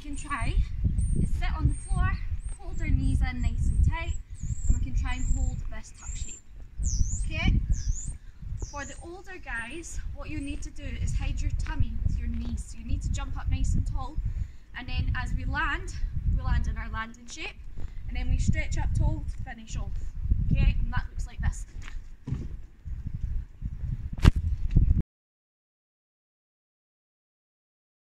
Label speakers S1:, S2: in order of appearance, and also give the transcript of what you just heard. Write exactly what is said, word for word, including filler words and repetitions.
S1: can try is sit on the floor, hold our knees in nice and tight, and we can try and hold this tuck shape. Okay? For the older guys, what you need to do is hide your tummy with your knees. So you need to jump up nice and tall, and then as we land, we land in our landing shape, and then we stretch up tall to finish off. Okay? And that looks like this.